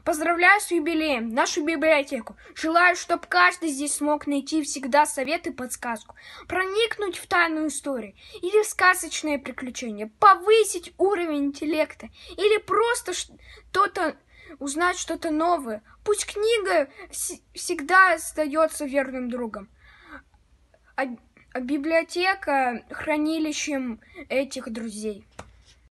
Поздравляю с юбилеем, нашу библиотеку. Желаю, чтобы каждый здесь смог найти всегда совет и подсказку, проникнуть в тайную историю или в сказочные приключения, повысить уровень интеллекта или просто узнать что-то новое. Пусть книга всегда остается верным другом, а библиотека хранилищем этих друзей.